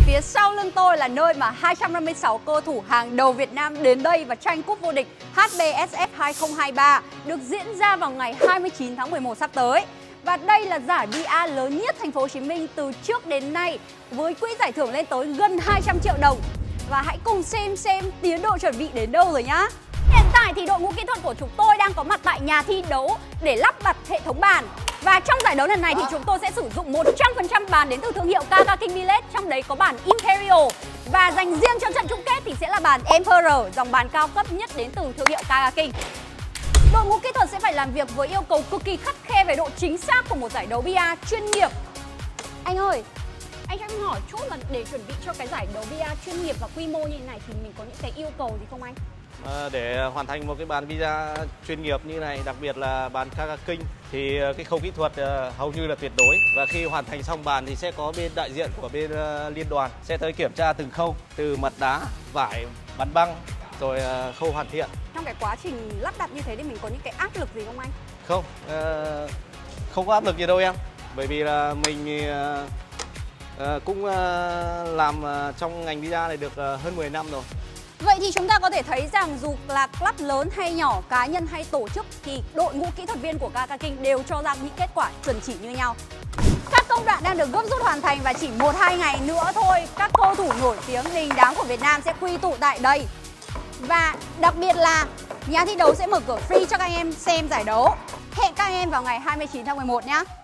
Phía sau lưng tôi là nơi mà 256 cơ thủ hàng đầu Việt Nam đến đây và tranh cúp vô địch HBSF 2023 được diễn ra vào ngày 29 tháng 11 sắp tới. Và đây là giải bia lớn nhất thành phố Hồ Chí Minh từ trước đến nay với quỹ giải thưởng lên tới gần 200 triệu đồng. Và hãy cùng xem tiến độ chuẩn bị đến đâu rồi nhá. Hiện tại thì đội ngũ kỹ thuật của chúng tôi đang có mặt tại nhà thi đấu để lắp đặt hệ thống bàn. Và trong giải đấu lần này thì chúng tôi sẽ sử dụng 100% bàn đến từ thương hiệu KK King Billet, trong đấy có bàn Imperial. Và dành riêng cho trận chung kết thì sẽ là bàn Emperor, dòng bàn cao cấp nhất đến từ thương hiệu KK King. Đội ngũ kỹ thuật sẽ phải làm việc với yêu cầu cực kỳ khắt khe về độ chính xác của một giải đấu bia chuyên nghiệp. Anh ơi, anh cho em hỏi chút là để chuẩn bị cho cái giải đấu bia chuyên nghiệp và quy mô như thế này thì mình có những cái yêu cầu gì không anh? Để hoàn thành một cái bàn bia chuyên nghiệp như này, đặc biệt là bàn KK King thì cái khâu kỹ thuật hầu như là tuyệt đối. Và khi hoàn thành xong bàn thì sẽ có bên đại diện của bên liên đoàn sẽ tới kiểm tra từng khâu, từ mặt đá, vải, bắn băng, rồi khâu hoàn thiện. Trong cái quá trình lắp đặt như thế thì mình có những cái áp lực gì không anh? Không, không có áp lực gì đâu em. Bởi vì là mình cũng làm trong ngành bia này được hơn 10 năm rồi. Vậy thì chúng ta có thể thấy rằng dù là club lớn hay nhỏ, cá nhân hay tổ chức thì đội ngũ kỹ thuật viên của KK King đều cho ra những kết quả chuẩn chỉ như nhau. Các công đoạn đang được gấp rút hoàn thành và chỉ 1-2 ngày nữa thôi, các cầu thủ nổi tiếng đình đám của Việt Nam sẽ quy tụ tại đây. Và đặc biệt là nhà thi đấu sẽ mở cửa free cho các anh em xem giải đấu. Hẹn các anh em vào ngày 29 tháng 11 nhé.